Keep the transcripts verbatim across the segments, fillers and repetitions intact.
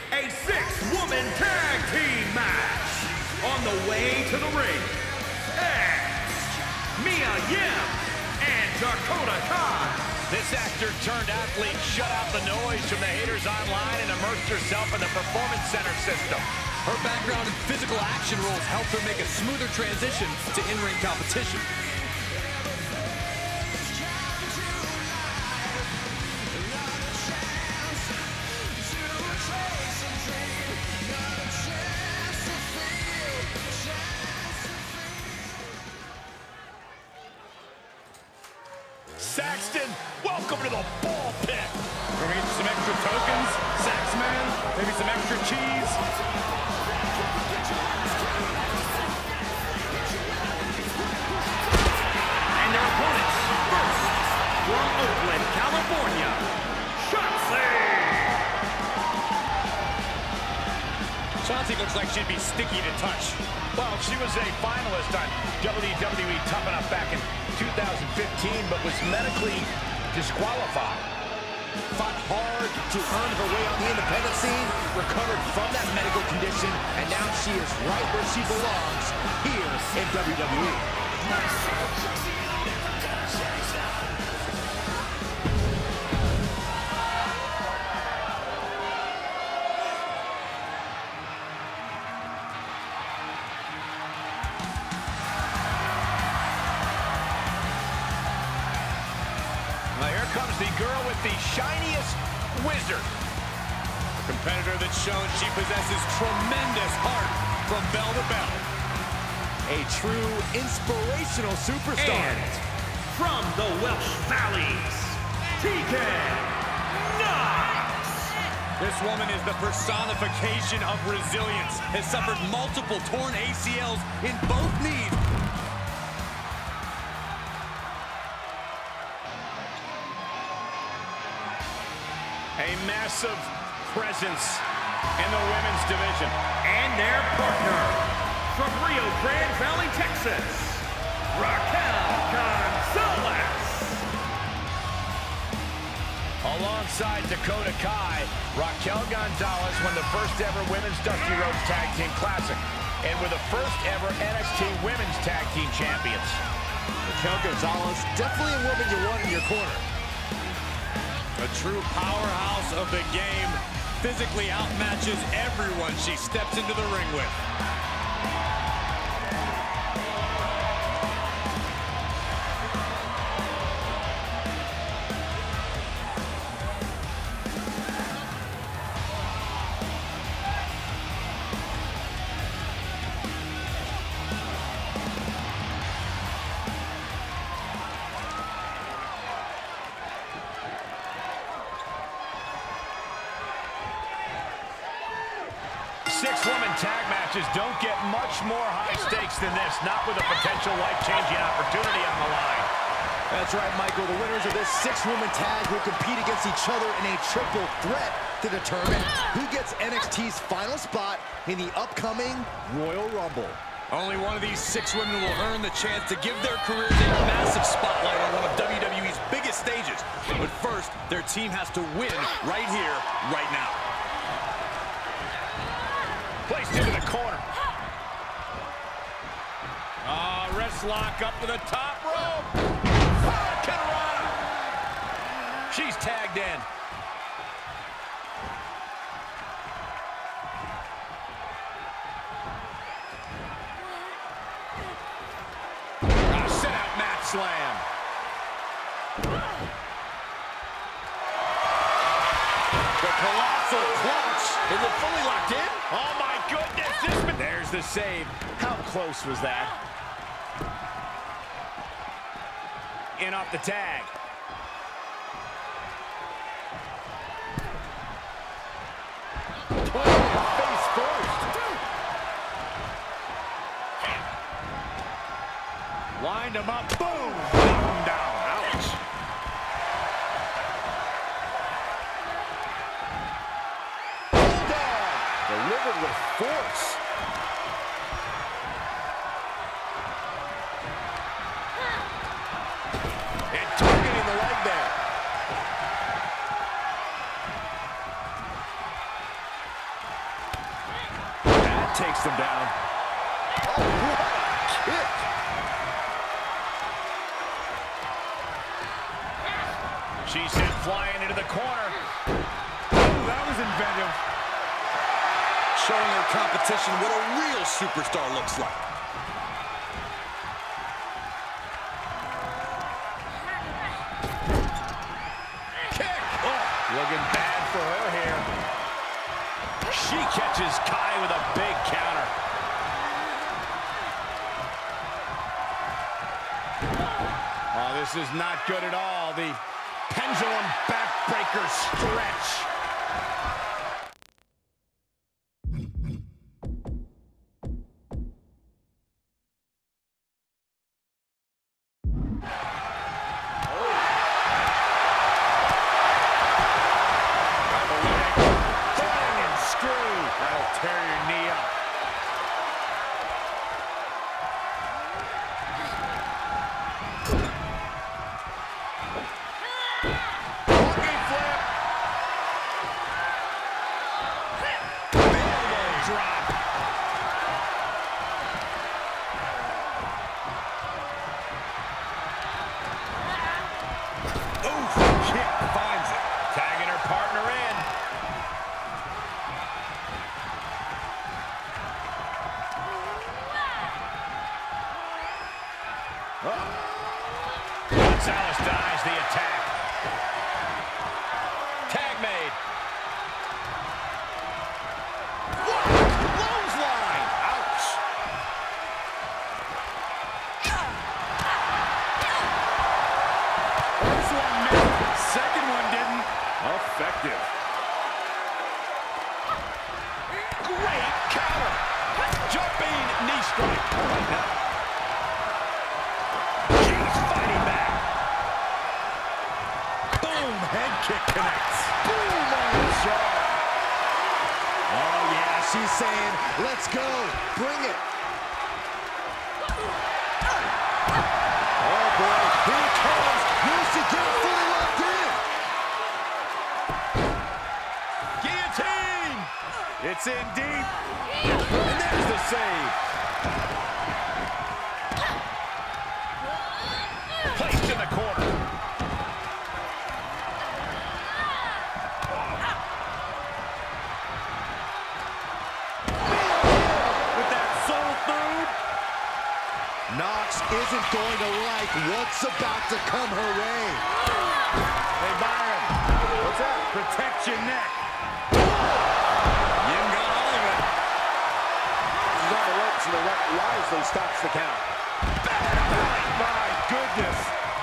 a six-woman tag team match. On the way to the ring, Edge, Mia Yim, and Dakota Kai. This actor-turned-athlete shut out the noise from the haters online and immersed herself in the Performance Center system. Her background in physical action roles helped her make a smoother transition to in-ring competition. Saxton, welcome to the ball pit. We're gonna get some extra tokens, Saxman, maybe some extra cheese. And their opponents, first, from Oakland, California, Shotzi. Shotzi looks like she'd be sticky to touch. Well, she was a finalist on W W E Tough Enough back in two thousand fifteen, but was medically disqualified. Fought hard to earn her way on the independent scene, recovered from that medical condition, and now she is right where she belongs, here in W W E. Comes the girl with the shiniest wizard. A competitor that's shown she possesses tremendous heart from bell to bell. A true inspirational superstar. And from the Welsh Valleys, T K Knox. This woman is the personification of resilience. Has suffered multiple torn A C Ls in both knees. A massive presence in the women's division. And their partner, from Rio Grande Valley, Texas, Raquel Gonzalez. Alongside Dakota Kai, Raquel Gonzalez won the first ever Women's Dusty Rhodes Tag Team Classic and were the first ever N X T Women's Tag Team Champions. Raquel Gonzalez, definitely a woman you want in your corner. A true powerhouse of the game, physically outmatches everyone she steps into the ring with. Six-woman tag matches don't get much more high stakes than this, not with a potential life-changing opportunity on the line. That's right, Michael. The winners of this six-woman tag will compete against each other in a triple threat to determine who gets N X T's final spot in the upcoming Royal Rumble. Only one of these six women will earn the chance to give their careers a massive spotlight on one of W W E's biggest stages. But first, their team has to win right here, right now. Placed into the corner. Ah, uh, wrist lock up to the top rope. Katarana. She's tagged in. Ah, sit out mat slam. The colossal clutch. Is it fully locked in? Oh my goodness, this been... There's the save. How close was that? In off the tag. Face first. Lined him up. Boom. Down, down. Ouch. Delivered with force. And targeting the leg there. That takes them down. Oh, what a kick. She sent flying into the corner. Oh, that was inventive. Showing her competition what a real superstar looks like. Kick! Oh, looking bad for her here. She catches Kai with a big counter. Oh, this is not good at all. The pendulum backbreaker stretch. Tear your knee up. Walking flip. Elbow drop. Oof, kick finds it. Tagging her partner in. Gonzalez dodged the attack. Tag made. Clothesline. Ouch. First one missed, second one didn't. Effective. Great counter. Jumping knee strike. Right now. Head kick connects. Boom on the jaw. Oh, yeah, she's saying, let's go. Bring it. Oh, boy. Here it comes. Here's to get fully locked in. Guillotine. It's in deep. And there's the save. Placed in the corner. Nox isn't going to like what's about to come her way. Hey, Byron. What's that? Protect your neck. Yim got all of it. She's on the ropes and the ref wisely stops the count. My goodness.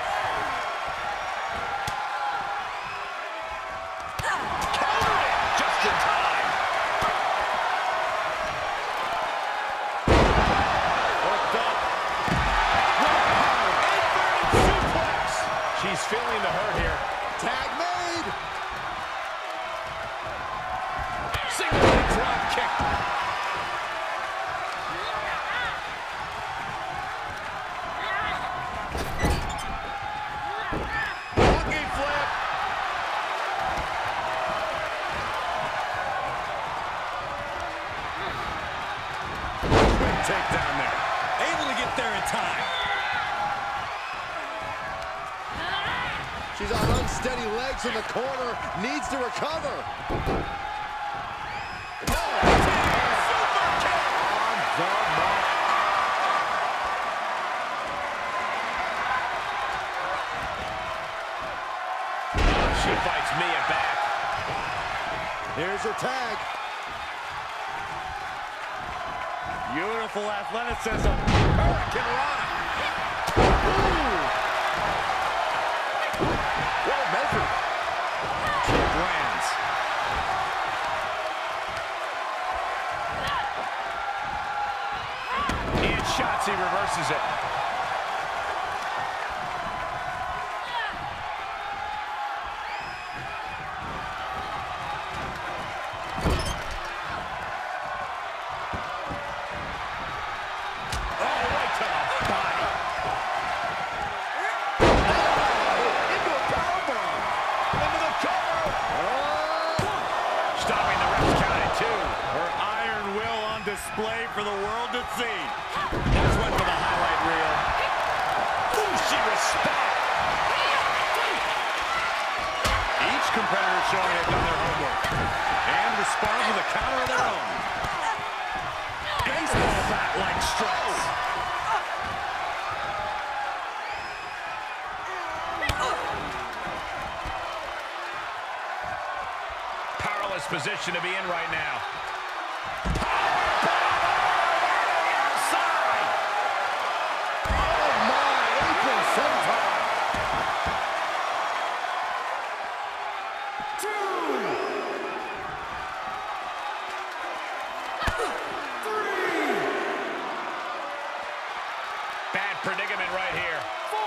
Countered it just in time. Hooked up. She's feeling the hurt here. Tag made. Single leg drop kick. Walking flip. Quick takedown there. Able to get there in time. She's on unsteady legs in the corner. Needs to recover. She fights Mia back. Here's her tag. Beautiful athleticism. Hurricane Rana. Well measured. Kick lands. And Shotzi reverses it. display for the world to see. That's one for the highlight reel. Ooh, she respect. Each competitor showing they've done their homework and responds with a counter of their own. Baseball bat-like strikes. Powerless position to be in right now. Inside. Oh, my. April senton. Bad predicament right here.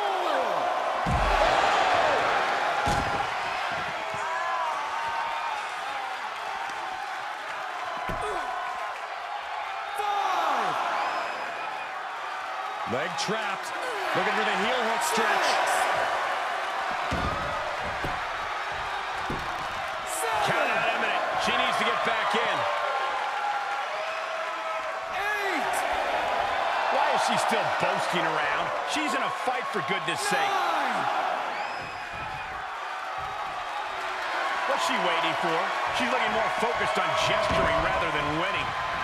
Leg trapped. Looking for the heel hook stretch. Count out imminent. She needs to get back in. Eight. Why is she still boasting around? She's in a fight, for goodness sake. Nine. What's she waiting for? She's looking more focused on gesturing rather than winning.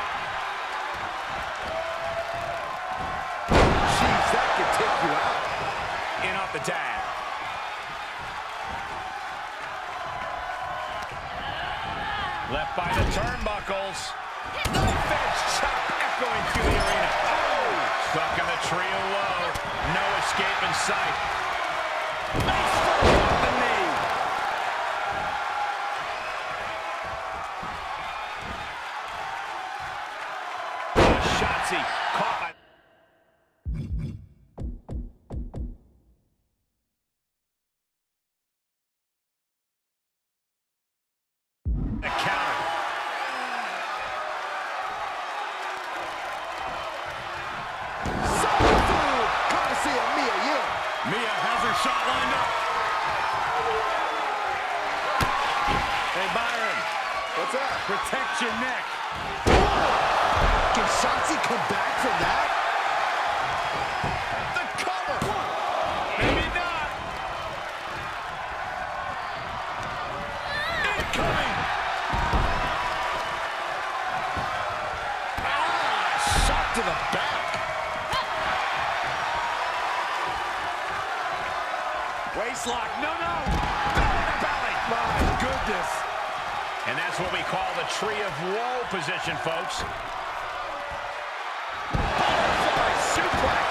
Jeez, that could take you out. In off the tag. Left by the turnbuckles. Knife edge chop echoing through the arena. Oh! Stuck in the tree of woe. No escape in sight. Nice throw off the knee. Shotzi caught by... A counter. Through, courtesy of Mia Yim. Mia has her shot lined up. Hey, Byron. What's that? Protect your neck. Can Shotzi come back from that? The cover. Maybe not. Incoming. Ah, shot to the back. Waistlock. No, no. Belly to belly. My goodness. And that's what we call the tree of woe position, folks. Butterfly suplex.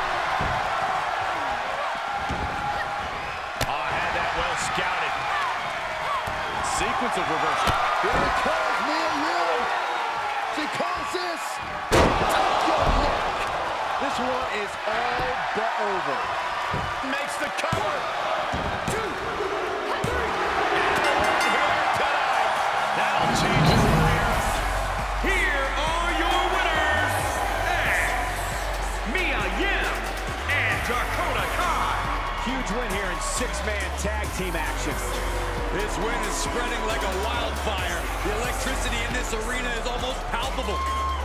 Oh, I had that well scouted. Sequence of reversal. Here it comes, Mia Yim. She calls this. Take your neck. This one is all but over. Makes the cover. Two. That'll change his career. Here are your winners, X, Mia Yim and Dakota Kai. Huge win here in six-man tag team action. This win is spreading like a wildfire. The electricity in this arena is almost palpable.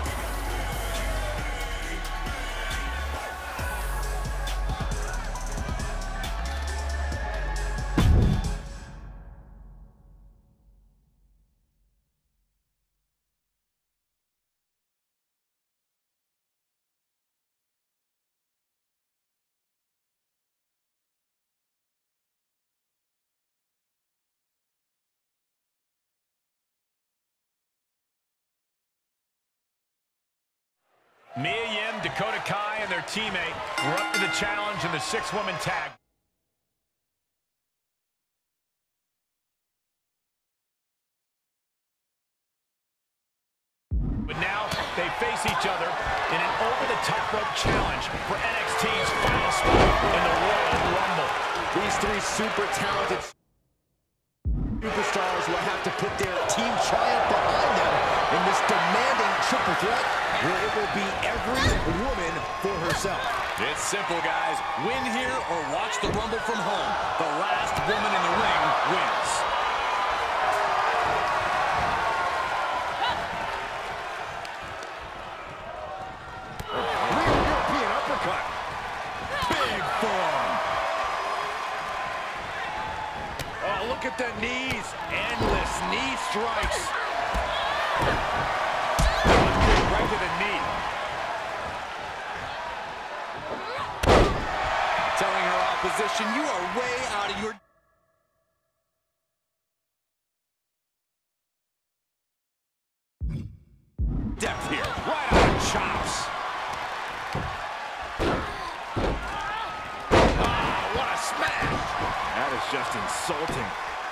Mia Yim, Dakota Kai, and their teammate were up to the challenge in the six-woman tag. But now they face each other in an over-the-top rope challenge for N X T's final spot in the Royal Rumble. These three super talented superstars will have to put their team triumph behind them in this demanding triple threat where it will be every woman for herself. It's simple, guys. Win here or watch the Rumble from home. The last woman in the ring wins. Right to the knee. Telling her opposition, you are way out of your... depth here. Right on the chops. Oh, what a smash. That is just insulting.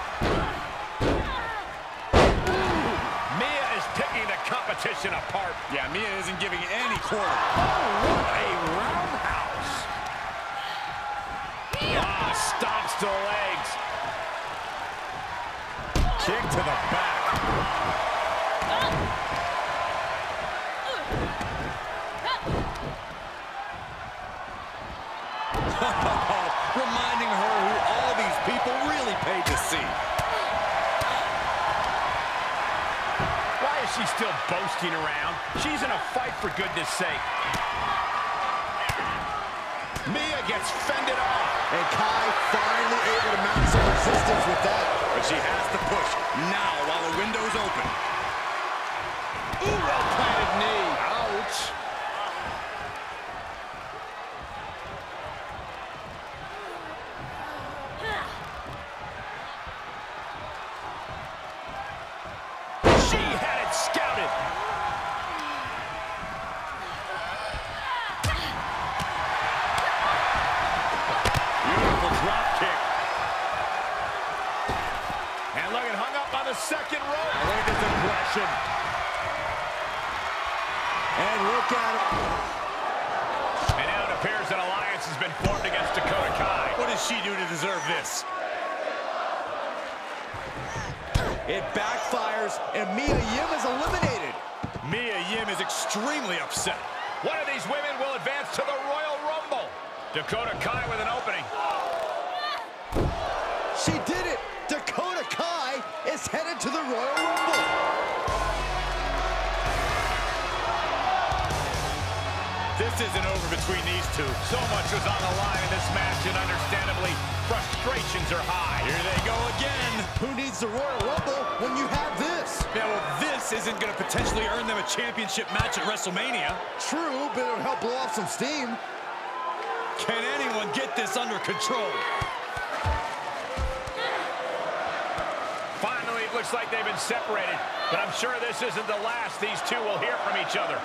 Mia is picking the competition apart. Yeah, Mia isn't giving any quarter. Oh, what a roundhouse. Ah, stomps to the legs. Kick to the back. Reminding her who all these people really paid to see. Why is she still boasting around? She's in a fight, for goodness sake. Mia gets fended off. And Kai finally able to mount some resistance with that. But she has to push now while the window's open. Ooh, well-planted knee. Ouch. She had it scouted. Beautiful drop kick. And look at hung up on the second rope. Look at this aggression. And look at it. And now it appears an alliance has been formed against Dakota Kai. What did she do to deserve this? It backfires, and Mia Yim is eliminated. Mia Yim is extremely upset. One of these women will advance to the Royal Rumble. Dakota Kai with an opening. She did it. Dakota Kai is headed to the Royal Rumble. This isn't over between these two. So much was on the line in this match, and understandably, frustrations are high. Here they go again. Who needs the Royal Rumble when you have this? Yeah, well, this isn't going to potentially earn them a championship match at WrestleMania. True, but it'll help blow off some steam. Can anyone get this under control? Finally, it looks like they've been separated, but I'm sure this isn't the last these two will hear from each other.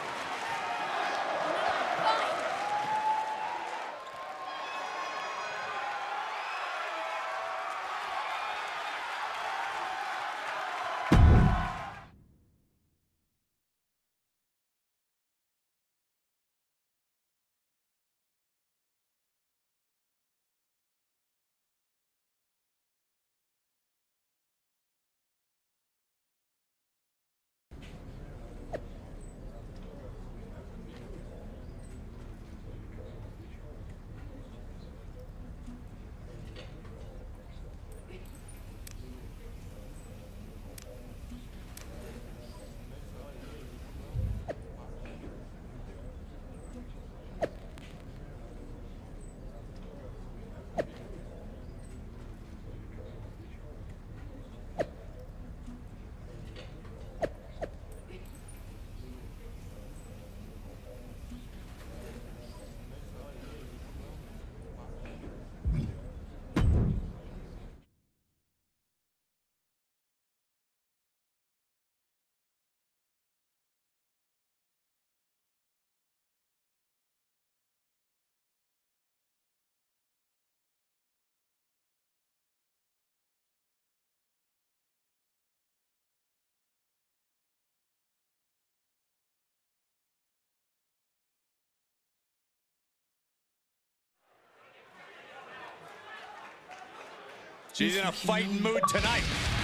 She's in a fighting mood tonight.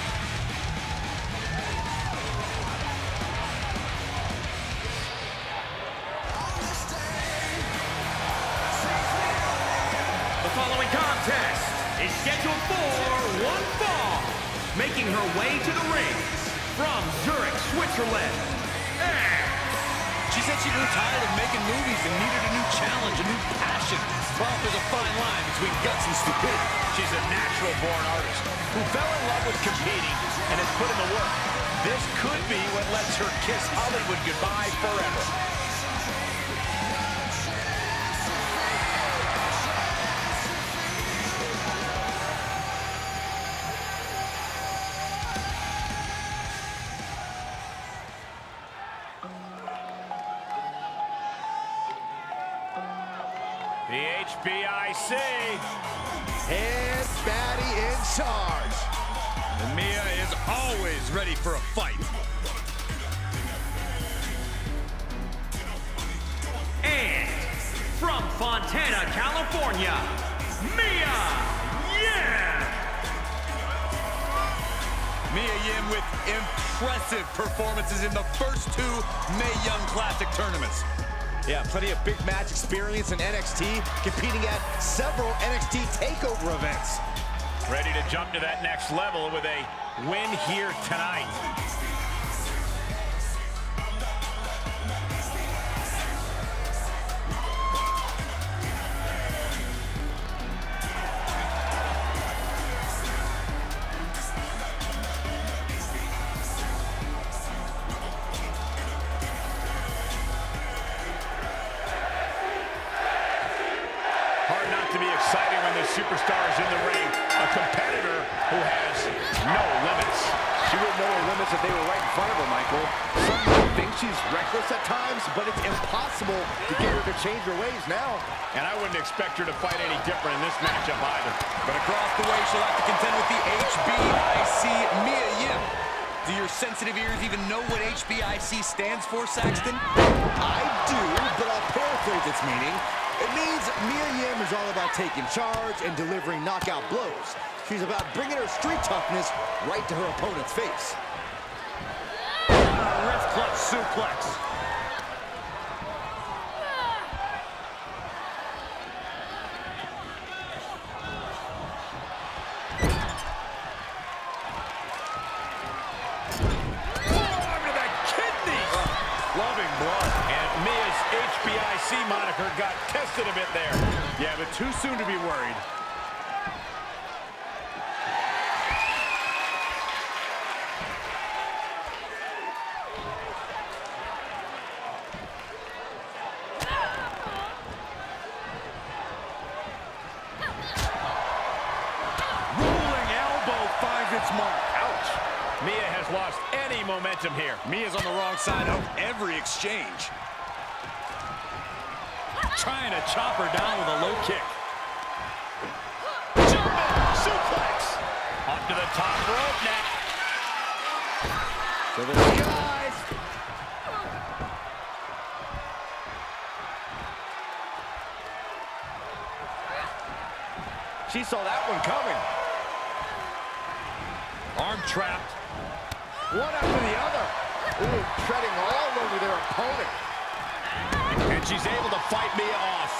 The following contest is scheduled for one fall. Making her way to the ring from Zurich, Switzerland. And she said she grew tired of making movies and needed a new challenge, a new passion. Well, there's a fine line between guts and stupidity. She's a natural-born artist who fell in love with competing and has put in the work. This could be what lets her kiss Hollywood goodbye forever. The H B I C. And Fatty in charge. And Mia is always ready for a fight. And from Fontana, California, Mia Yim. Mia Yim with impressive performances in the first two Mae Young Classic tournaments. Yeah, plenty of big match experience in N X T, competing at several N X T TakeOver events. Ready to jump to that next level with a win here tonight. Hard not to be excited when this superstar is in the ring. A competitor who has no limits. She wouldn't know her limits if they were right in front of her, Michael. Some might think she's reckless at times, but it's impossible to get her to change her ways now. And I wouldn't expect her to fight any different in this matchup either. But across the way, she'll have to contend with the H B I C Mia Yim. Do your sensitive ears even know what H B I C stands for, Saxton? I do, but I'll paraphrase its meaning. It means Mia Yim is all about taking charge and delivering knockout blows. She's about bringing her street toughness right to her opponent's face. Uh, wrist clutch suplex. Loving blood. And Mia's H B I C moniker got tested a bit there. Yeah, but too soon to be worried. Rolling elbow finds its mark. Ouch. Mia has lost any momentum here. Mia's on the wrong side of every exchange. Trying to chop her down with a low kick. German suplex. Up to the top rope now. To the skies. She saw that one coming. Arm trapped. One after the other. Ooh, treading all over their opponent. And she's able to fight Mia off.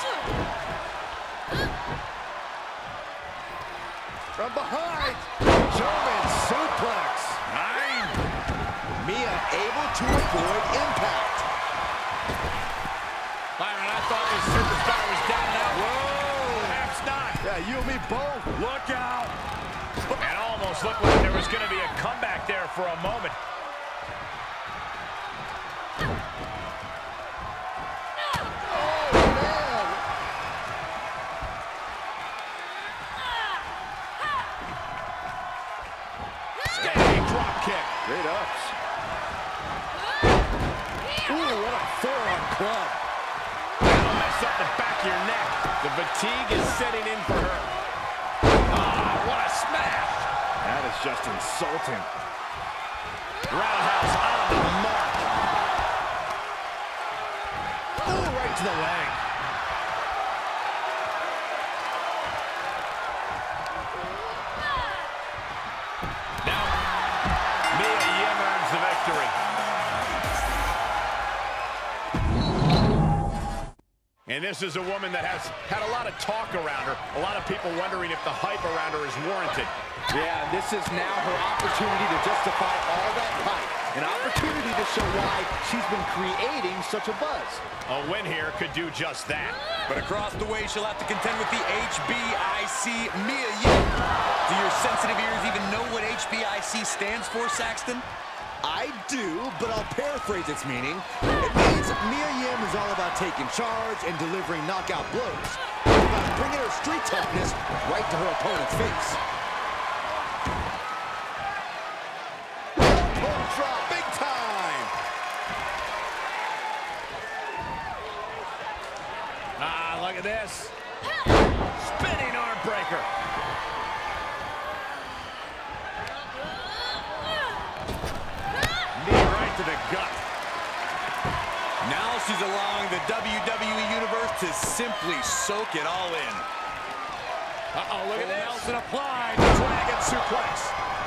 From behind. German suplex. Nine. Mia able to avoid impact. Byron, I thought this superstar was down and out. Whoa. Perhaps not. Yeah, you and me both. Look out. And almost looked like there was going to be a comeback there for a moment. Standing drop kick. Great ups. Ooh, what a forearm club. That'll mess up the back of your neck. The fatigue is setting in for her. Ah, what a smash. That is just insulting. Roundhouse on the mark. Ooh, right to the leg. Now, Mia Yim earns the victory. And this is a woman that has had a lot of talk around her. A lot of people wondering if the hype around her is warranted. Yeah, and this is now her opportunity to justify all that hype. An opportunity to show why she's been creating such a buzz. A win here could do just that. But across the way, she'll have to contend with the H B I C Mia Yim. Do your sensitive ears even know what H B I C stands for, Saxton? I I do, but I'll paraphrase its meaning. It means Mia Yim is all about taking charge and delivering knockout blows. It's about bringing her street toughness right to her opponent's face. Elbow drop, big time! Ah, look at this. Spinning arm breaker. Knee right to the gut. Now she's allowing the W W E Universe to simply soak it all in. Uh-oh, look at this. Nelson applied. Dragon suplex.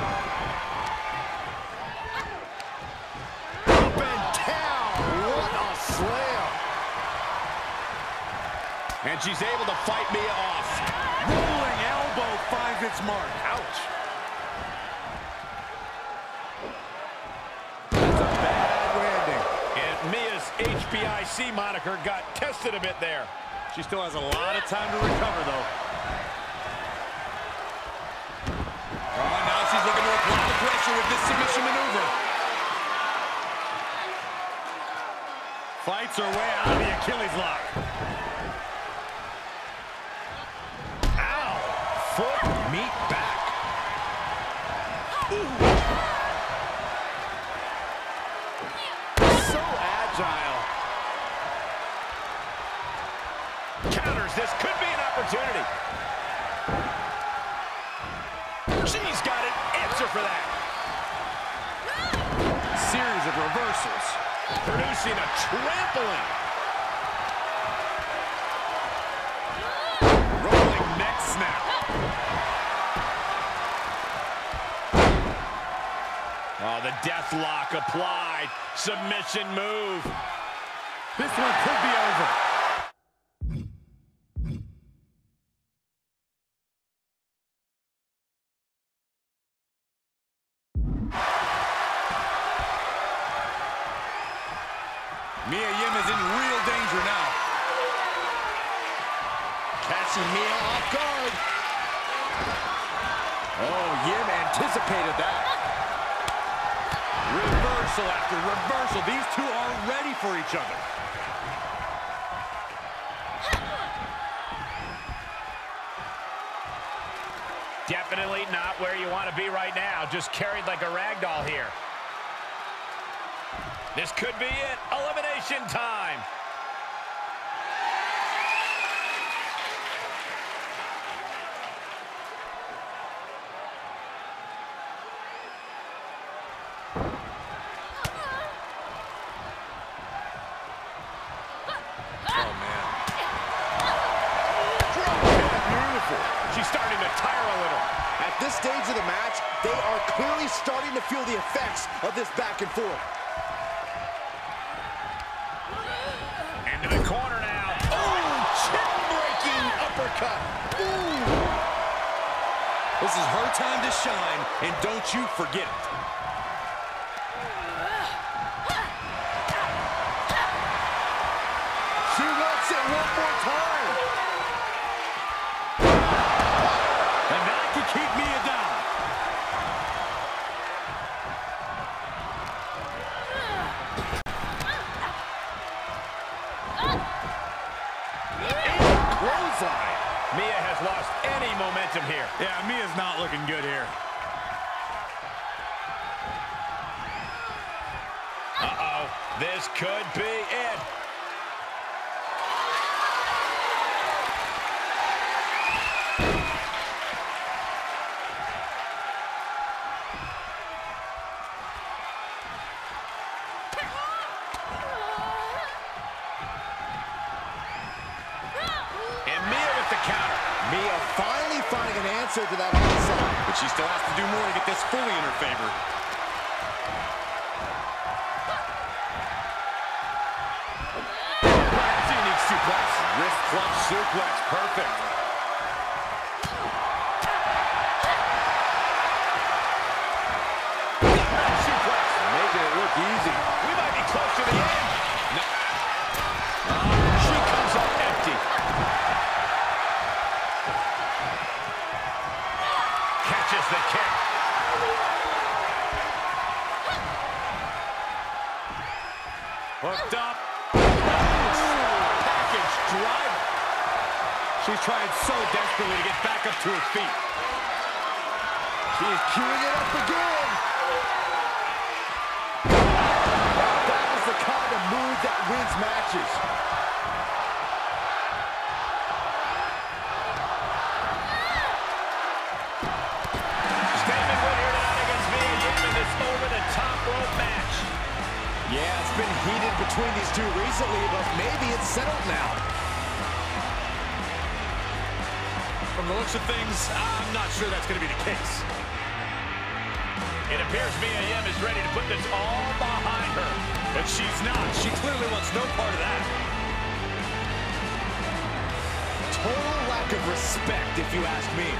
Up and down. What a slam. And she's able to fight Mia off. Rolling elbow finds its mark. Ouch. That's a bad landing. And Mia's H B I C moniker got tested a bit there. She still has a lot of time to recover, though. Oh, now she's looking to apply the pressure with this submission maneuver. Fights her way out of the Achilles lock. Ow! Foot meet back. Ooh. So agile. Counters. This could be an opportunity. She's got an answer for that. Series of reversals. Producing a trampling. Rolling neck snap. Oh, the death lock applied. Submission move. This one could be over. Mia Yim is in real danger now. Catching Mia off guard. Oh, Yim anticipated that. Reversal after reversal. These two are ready for each other. Definitely not where you want to be right now. Just carried like a rag doll here. This could be it. Elimination time. Oh, man. Beautiful. She's starting to tire a little. At this stage of the match, they are clearly starting to feel the effects of this back and forth. Into the corner now. Oh, chin-breaking uppercut. Ooh. This is her time to shine, and don't you forget it. She wants it one more time. And that can keep Mia down. Clothesline. Mia has lost any momentum here. Yeah, Mia's not looking good here. Uh-oh. This could be it. Mia finally finding an answer to that onslaught. But she still has to do more to get this fully in her favor. That's a unique suplex. Wrist clutch suplex, perfect. Suplex. Making it look easy. We might be close to the end. No. She comes up empty. Catches the kick. Hooked up. Package driver. She's trying so desperately to get back up to her feet. She's queuing it up again. That is the kind of move that wins matches. Statement win here tonight against Mia Yim in this over-the-top rope match. Yeah, it's been heated between these two recently, but maybe it's settled now. From the looks of things, I'm not sure that's going to be the case. It appears Mia Yim is ready to put this all behind her. But she's not. She clearly wants no part of that. Total lack of respect, if you ask me.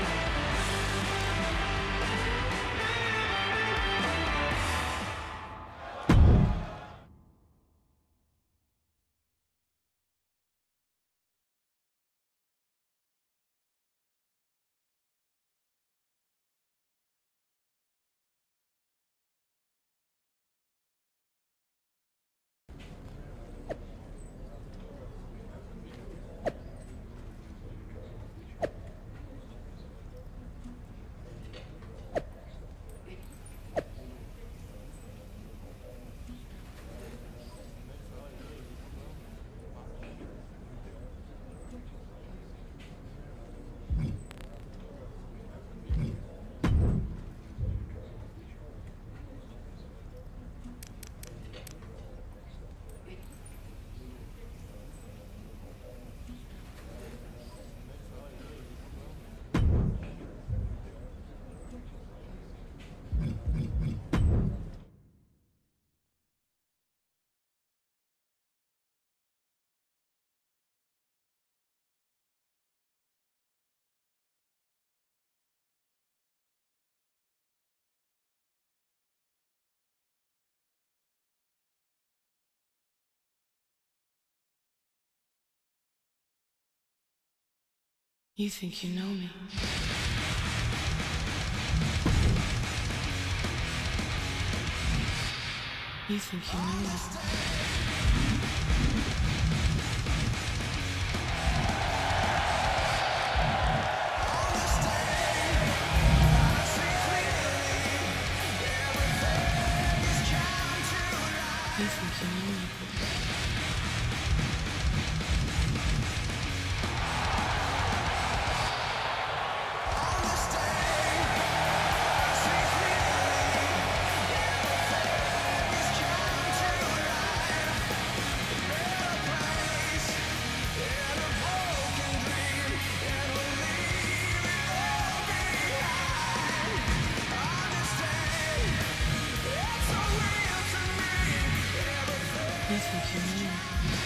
You think you know me? You think you know me? You think you know me? You think you know me?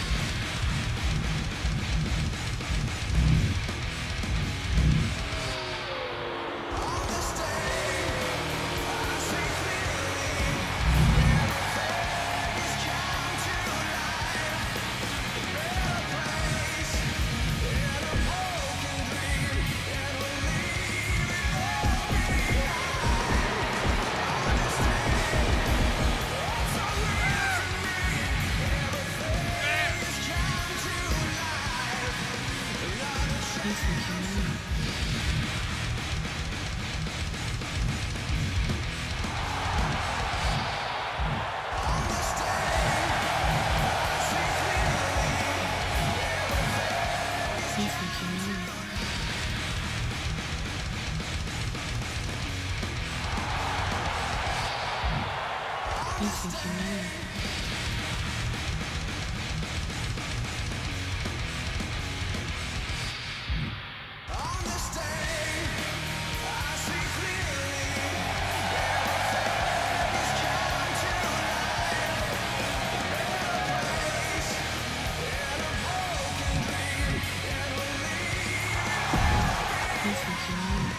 You think you know me? You think you know me? You think you know me? You think you know me?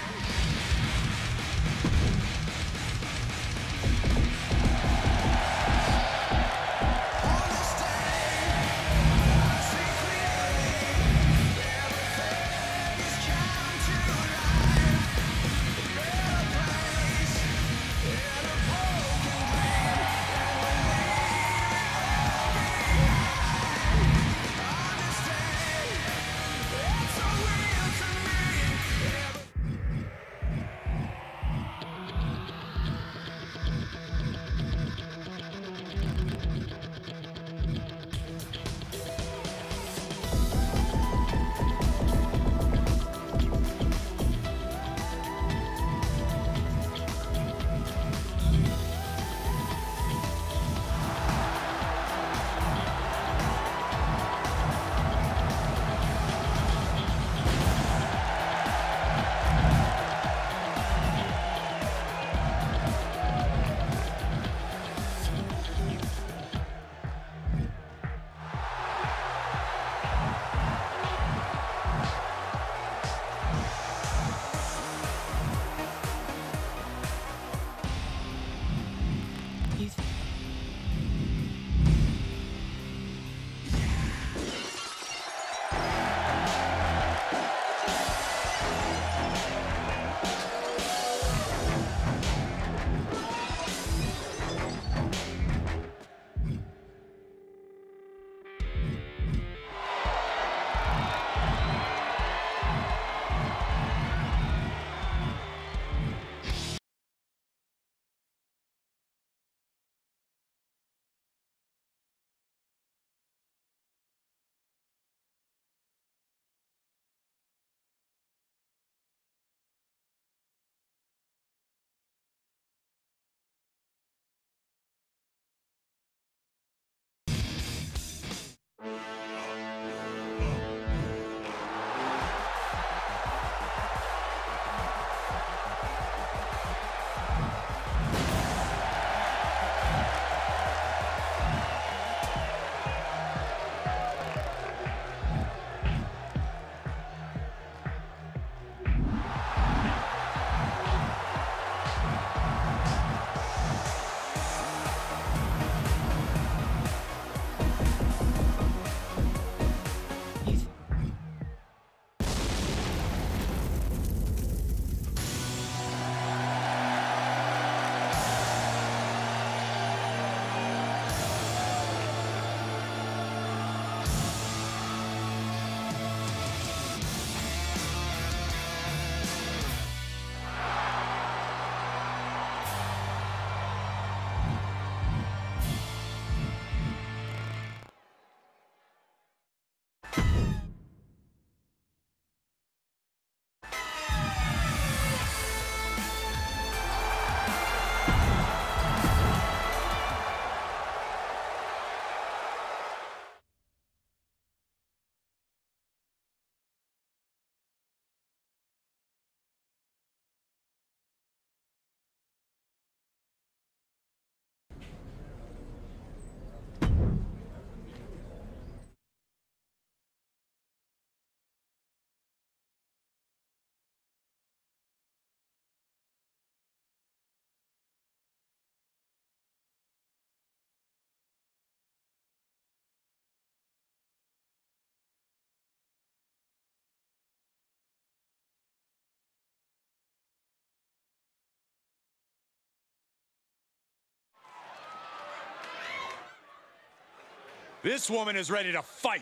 This woman is ready to fight.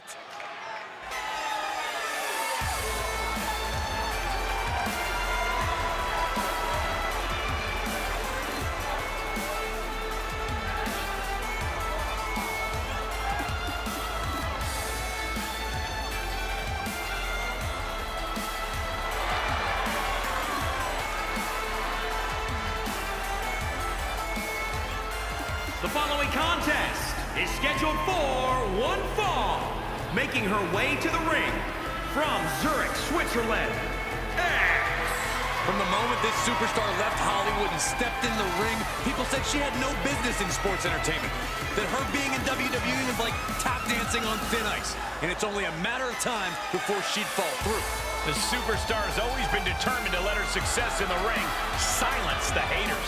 The following contest is scheduled for one fall. Making her way to the ring from Zurich, Switzerland, X. From the moment this superstar left Hollywood and stepped in the ring, people said she had no business in sports entertainment. That her being in W W E was like tap dancing on thin ice. And it's only a matter of time before she'd fall through. The superstar has always been determined to let her success in the ring silence the haters.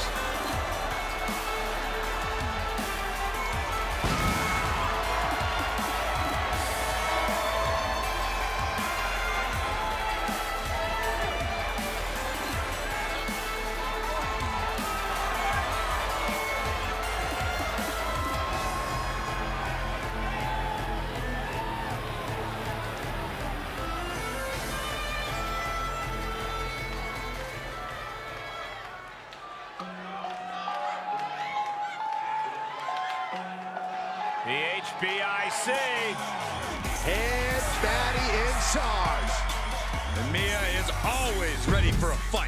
The H B I C. Head Fatty in charge. And Mia is always ready for a fight.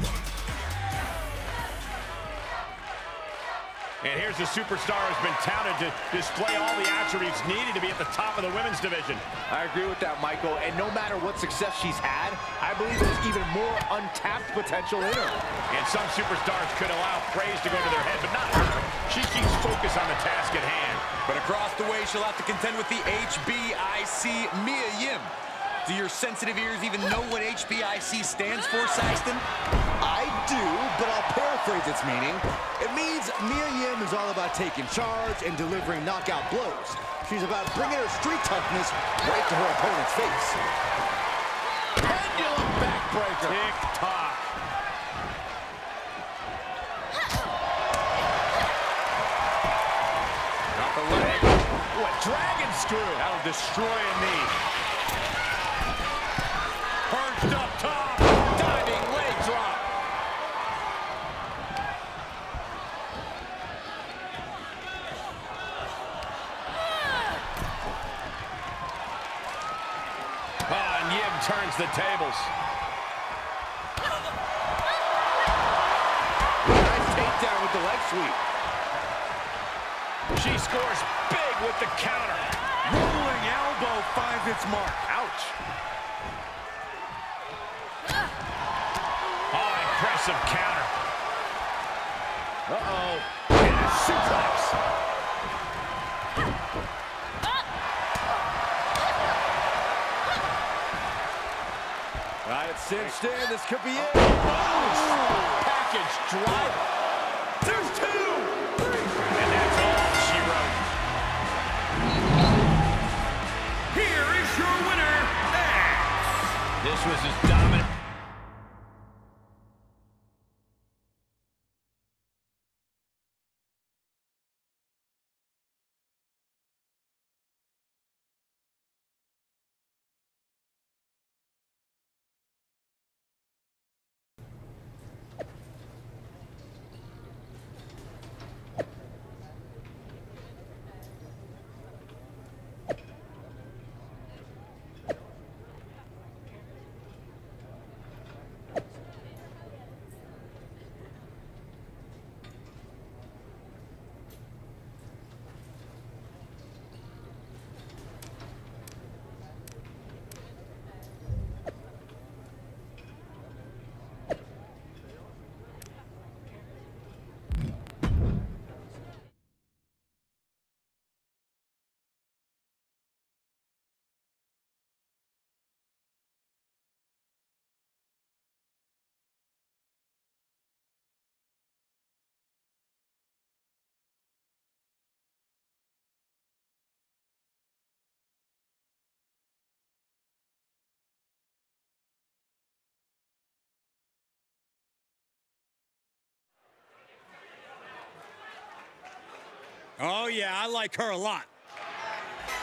And here's the superstar who's been touted to display all the attributes needed to be at the top of the women's division. I agree with that, Michael. And no matter what success she's had, I believe there's even more untapped potential in her. And some superstars could allow praise to go to their head, but not her. She keeps focus on the task at hand. But across the way, she'll have to contend with the H B I C, Mia Yim. Do your sensitive ears even know what H B I C stands for, Saxton? I do, but I'll paraphrase its meaning. It means Mia Yim is all about taking charge and delivering knockout blows. She's about bringing her street toughness right to her opponent's face. Pendulum backbreaker. Tick-tock. Got the leg. What dragon screw? That'll destroy a knee. Perched up top. Diving leg drop. Ah, and Yim turns the tables. Nice takedown with the leg sweep. She scores big with the counter. Rolling elbow finds its mark. Ouch. Oh, impressive counter. Uh-oh. And a suplex. Right, it's cinched in. This could be it. Oh, package driver. There's two. And that's all she wrote. Here is your winner, X. This was his dominant. Oh, yeah, I like her a lot.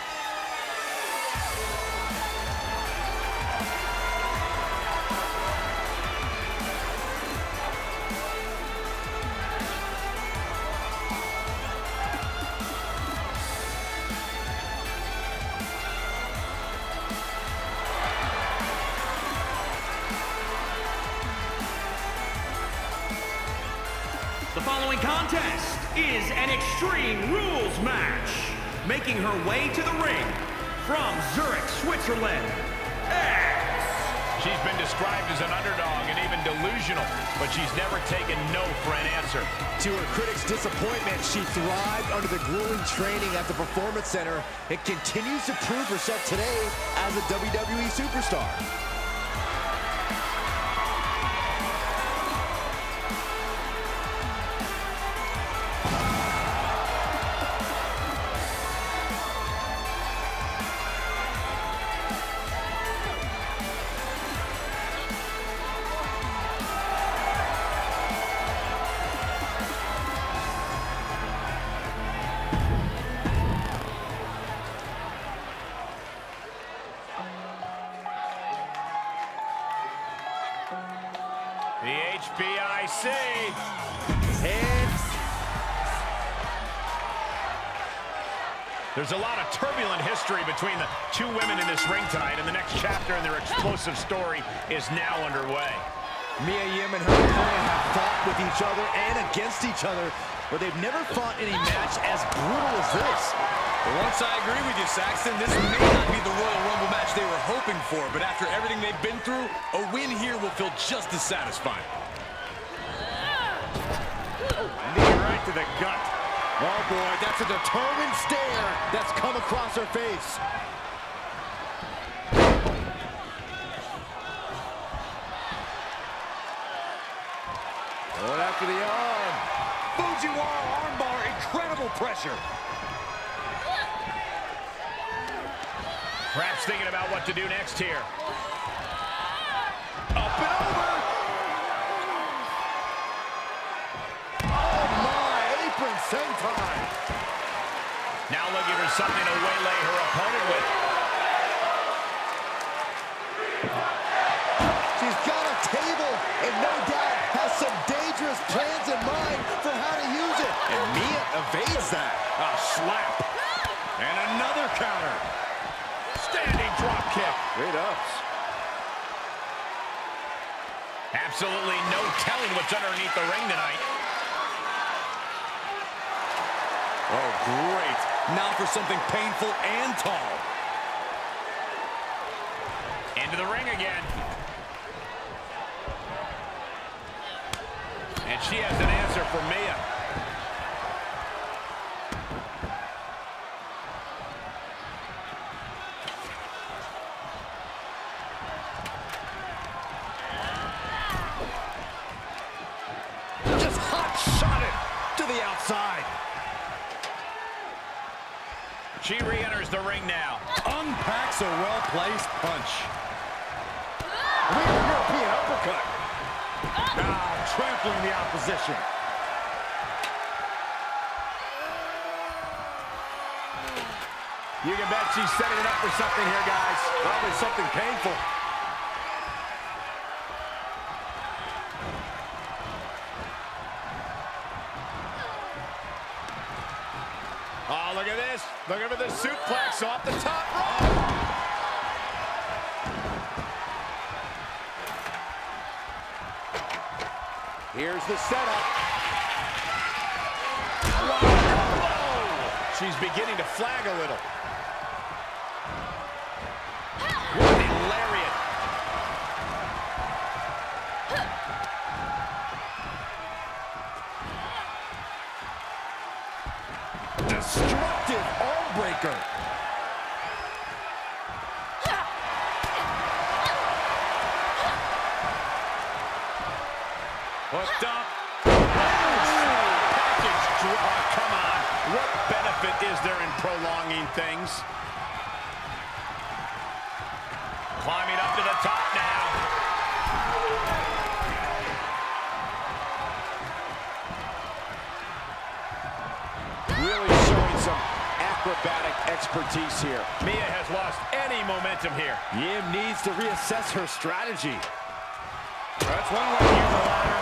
contest is an Extreme Rules match. Making her way to the ring from Zurich, Switzerland, X. She's been described as an underdog and even delusional, but she's never taken no for an answer. To her critics' disappointment, she thrived under the grueling training at the Performance Center and continues to prove herself today as a W W E superstar. The H B I C. And there's a lot of turbulent history between the two women in this ring tonight, and the next chapter in their explosive story is now underway. Mia Yim and her opponent have fought with each other and against each other, but they've never fought any match as brutal as this. Well, once I agree with you, Saxton, this may not be the Royal Rumble match they were hoping for, but after everything they've been through, a win here will feel just as satisfying. Oh, knee right to the gut. Oh boy, that's a determined stare that's come across her face. Going after the arm. Fujiwara armbar, incredible pressure. Perhaps thinking about what to do next here. Up and over. Oh my, apron senton. Now looking for something to waylay her opponent with. She's got a table and no doubt has some dangerous plans in mind for how to use it. And Mia evades that. A slap. And another counter. Standing drop kick. Great ups. Absolutely no telling what's underneath the ring tonight. Oh, great. Now for something painful and tall. Into the ring again. And she has an answer for Mia. Just hot shot it to the outside. She re-enters the ring now. Unpacks a well-placed punch. Rear European uppercut. Now trampling the opposition. You can bet she's setting it up for something here, guys. Probably something painful. Oh, look at this. Looking for the suplex off the top rope. Here's the setup. Whoa! She's beginning to flag a little. What a lariat. Destructive arm breaker. Hooked up. Package drop. Oh, come on. What benefit is there in prolonging things? Climbing up to the top now. Really showing some acrobatic expertise here. Mia has lost any momentum here. Yim needs to reassess her strategy. That's one way to use the ladder.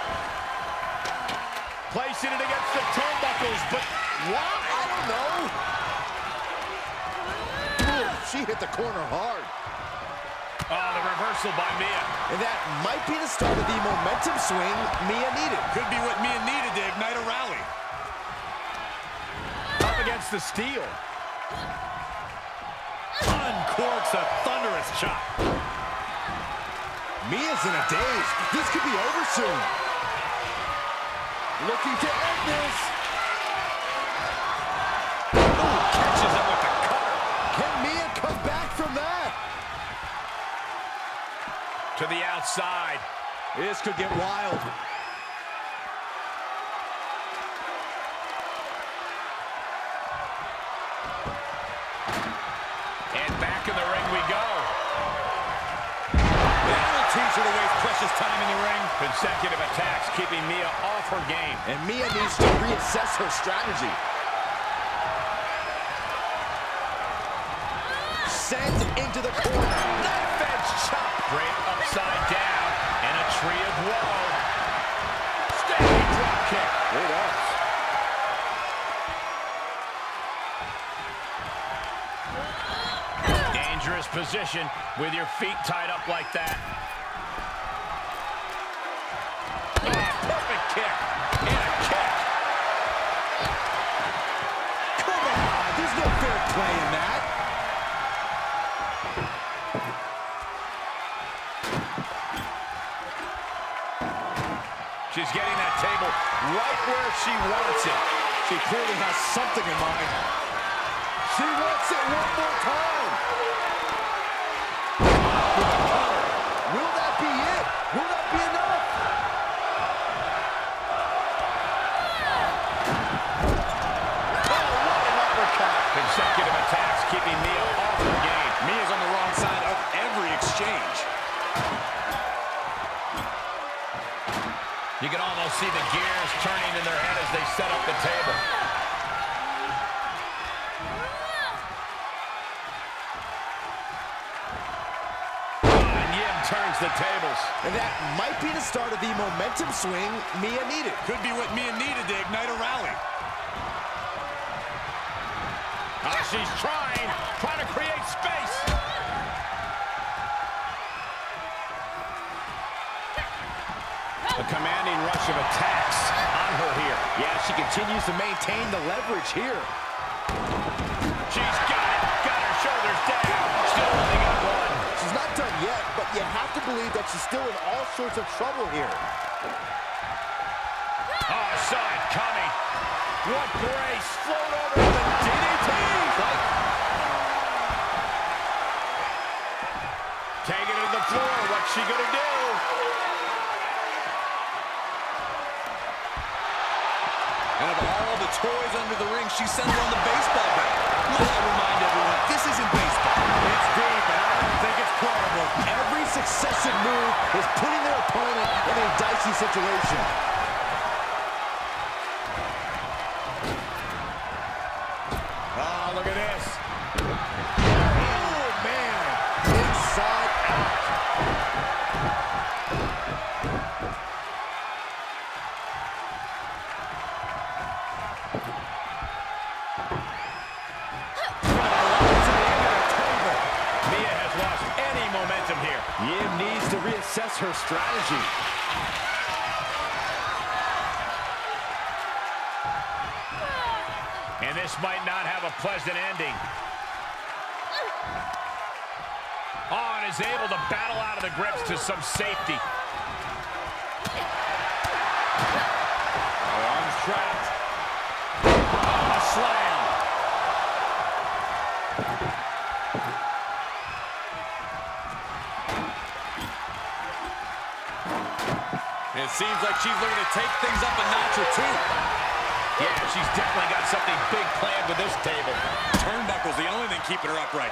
Placing it against the turnbuckles, but why? I don't know. Ooh, she hit the corner hard. Oh, the reversal by Mia. And that might be the start of the momentum swing Mia needed. Could be what Mia needed to ignite a rally. Up against the steel. Uncorks a thunderous chop. Mia's in a daze. This could be over soon. Looking to end this. Ooh, catches him with the cutter. Can Mia come back from that? To the outside. This could get wild. And back in the ring we go. That'll teach her to waste precious time in the ring. Consecutive attacks keeping Mia off her game. And Mia needs to reassess her strategy. Sent into the corner. Knife edge chop. Great upside down. And a tree of woe. Standing drop kick. It is. Dangerous position with your feet tied up like that. Oh, perfect kick. And a kick. Come on, there's no fair play in that. She's getting that table right where she wants it. She clearly has something in mind. She wants it one more time. With a cover. Will that be it? Will that be enough? Oh, what an uppercut. Consecutive attacks keeping Mia off her game. Mia's on the wrong side of every exchange. You can almost see the gears turning in their head as they set up the table. And Yim turns the tables. And that might be the start of the momentum swing Mia needed. Could be what Mia needed to ignite a rally. Oh, she's trying, trying to create space. A commanding rush of attacks on her here. Yeah, she continues to maintain the leverage here. She's got it, got her shoulders down. Still only got one. She's not done yet, but you have to believe that she's still in all sorts of trouble here. Oh, saw it coming. What grace, float over the D D T. Taking it to the floor, what's she gonna do? And of all the toys under the ring, she settled on the baseball bat. Might I remind everyone, this isn't baseball. It's deep, and I don't think it's playable. Every successive move is putting their opponent in a dicey situation. Oh, look at this. Oh, man. Inside out. Mia has lost any momentum here. Yim needs to reassess her strategy. And this might not have a pleasant ending. Oh, and is able to battle out of the grips to some safety. Oh, arms trapped. Oh, a slam. And it seems like she's looking to take things up a notch or two. Yeah, she's definitely got something big planned with this table. Turnbuckle's the only thing keeping her upright.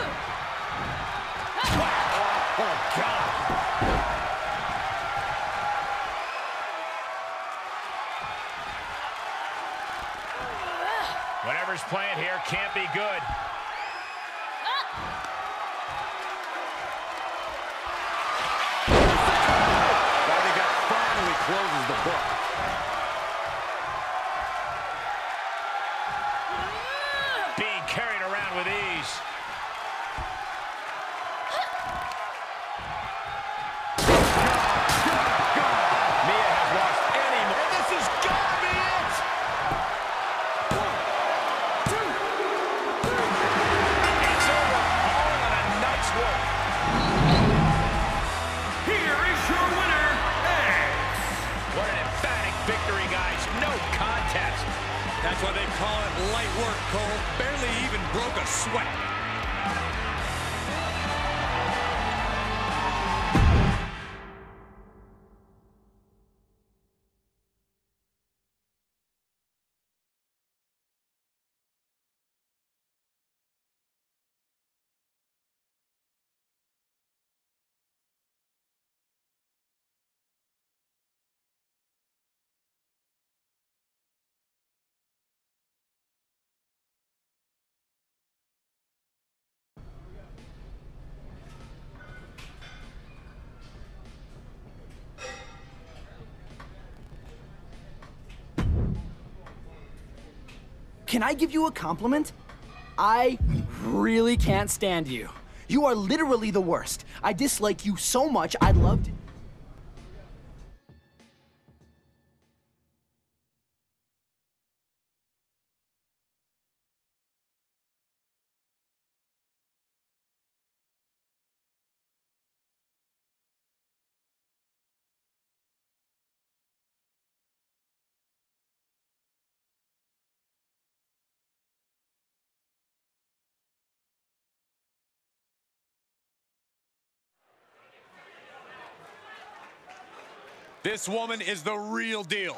Oh, God. Whatever's playing here can't be good. I think that finally closes the book. Being carried around with ease. That's why they call it light work, Cole. Barely even broke a sweat. Can I give you a compliment? I really can't stand you. You are literally the worst. I dislike you so much, I'd love to... This woman is the real deal.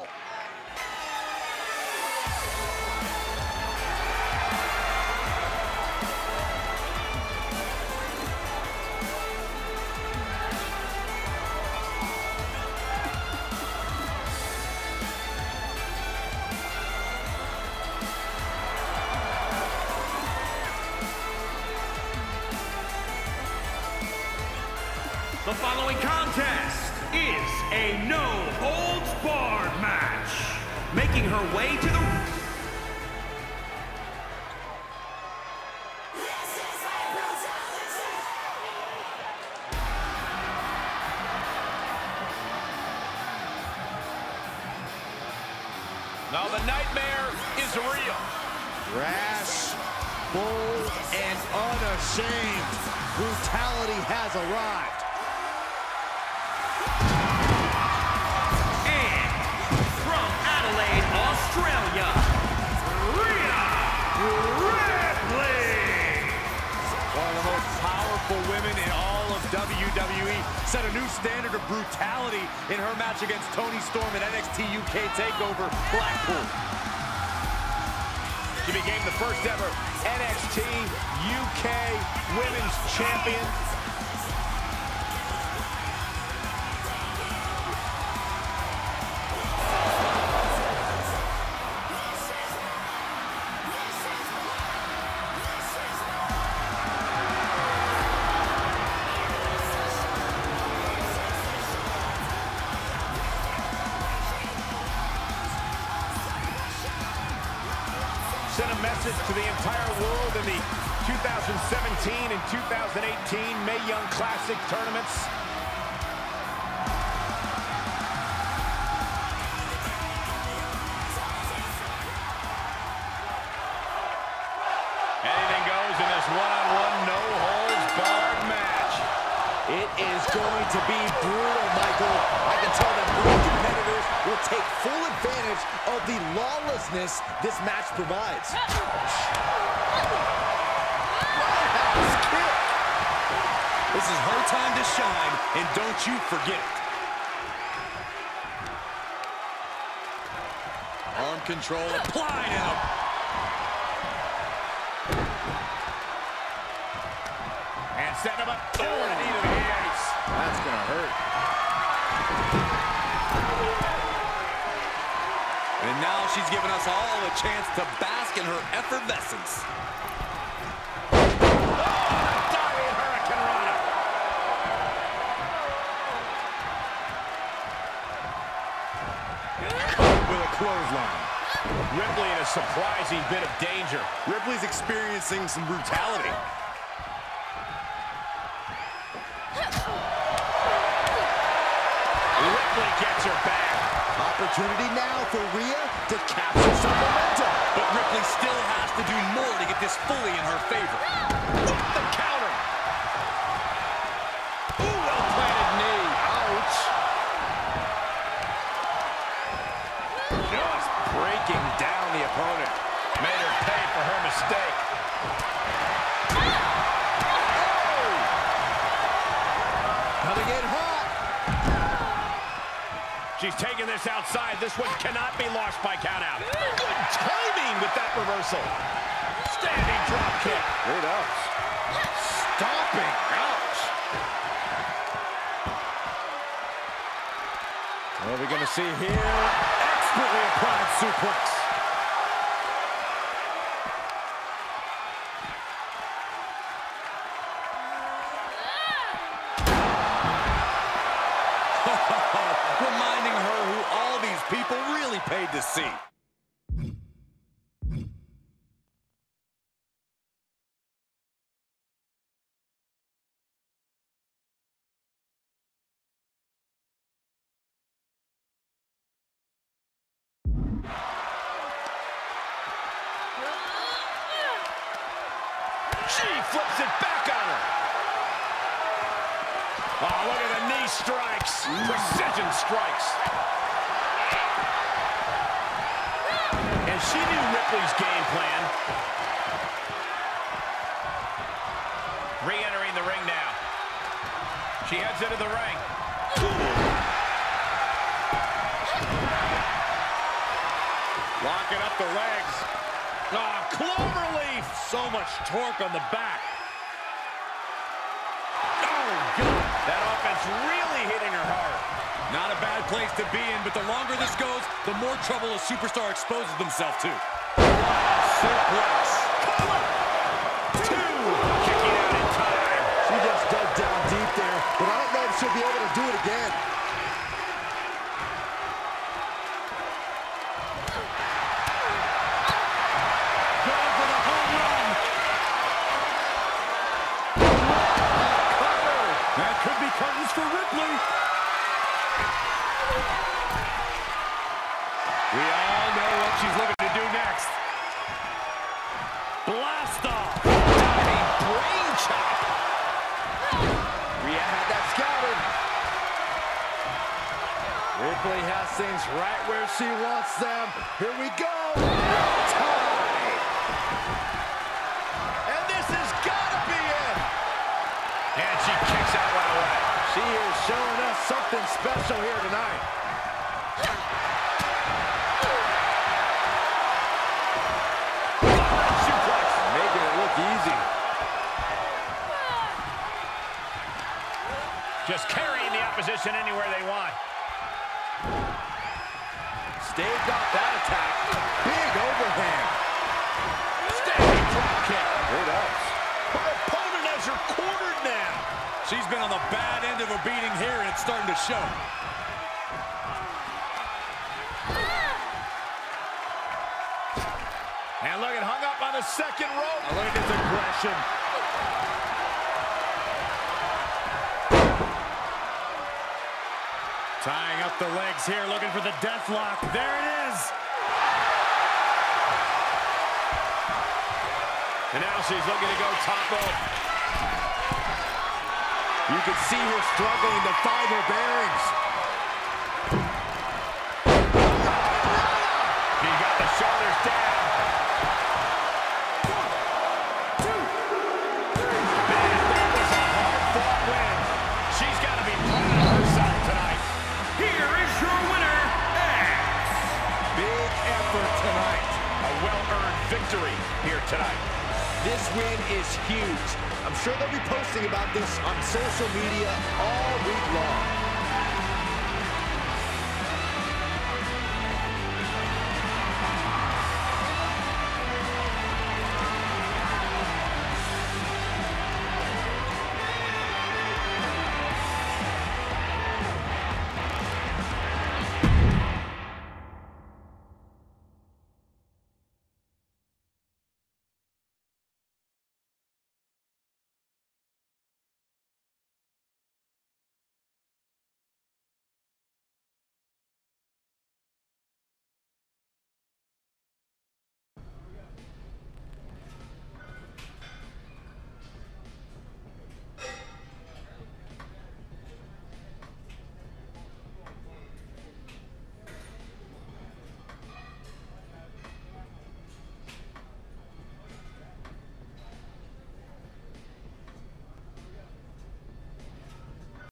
The following contest is a no-holds-barred match. Making her way to the... Now the nightmare is real. Rash, bold, and unashamed. Brutality has arrived. Australia, Rhea Ripley. One of the most powerful women in all of W W E. Set a new standard of brutality in her match against Toni Storm at N X T U K TakeOver Blackpool. She became the first ever N X T U K Women's Champion. Sent a message to the entire world in the two thousand seventeen and two thousand eighteen Mae Young Classic tournaments. Anything goes in this one-on-one, no-holds-barred match. It is going to be brutal, Michael. I can tell that both competitors will take full advantage of the lawlessness this match provides. Roundhouse kick. This is her time to shine, and don't you forget it. Arm control applied out. And setting him up. Oh, and a knee to the face. That's gonna hurt. And now she's giving us all a chance to bask in her effervescence. Diving Hurricane Rana. Caught with a clothesline. Ripley in a surprising bit of danger. Ripley's experiencing some brutality. Ripley gets her back. Opportunity now for Rhea to capture some momentum. But Ripley still has to do more to get this fully in her favor. The counter. Ooh, well-planted knee. Ouch. Just breaking down the opponent. She's taking this outside. This one cannot be lost by countout. Good timing with that reversal. Standing drop kick. Great ups. Stomping. Ouch. What are we going to see here? Expertly applied suplex. Reminding her who all these people really paid to see. She flips it back on her. Oh, look at the knee strikes. Precision strikes. And she knew Ripley's game plan. Re-entering the ring now. She heads into the ring. Locking up the legs. Oh, cloverleaf. So much torque on the back. Oh, God. That offense really hitting her hard. Not a bad place to be in, but the longer this goes, the more trouble a superstar exposes themselves to. Suplex. Two. Kicking out in time. She just dug down deep there, but I don't know if she'll be able to do it again. Going for the home run. That could be curtains for Ripley. We all know what she's looking to do next. Blast off. Diving brain chop. Rhea had that scouted. Ripley has things right where she wants them. Here we go. Tie. And this has got to be it. And she kicks out right away. She is showing us something special here tonight. Suplex. Making it look easy. Just carrying the opposition anywhere they want. Staved off that attack. Big overhand. Standing drop kick. Great ups. Her opponent has her cornered now. She's been on the bad end of a beating here, and it's starting to show. And look, it hung up on the second rope. Now look at this aggression. Tying up the legs here, looking for the death lock. There it is. And now she's looking to go top rope. You can see her struggling to find her bearings. She got the shoulders down. One, two, three. Man, that was a hard-fought win. She's got to be proud of herself tonight. Here is your winner, X. Big effort tonight. A well-earned victory here tonight. This win is huge. I'm sure they'll be posting about this on social media all week long.